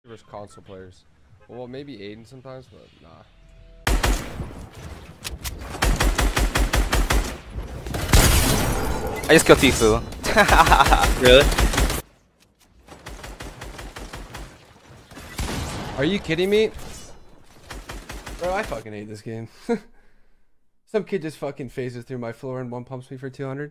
versus console players. Well, maybe Aiden sometimes, but nah. I just killed Tifu. Really? Are you kidding me? Bro, I fucking hate this game. Some kid just fucking phases through my floor and one pumps me for 200.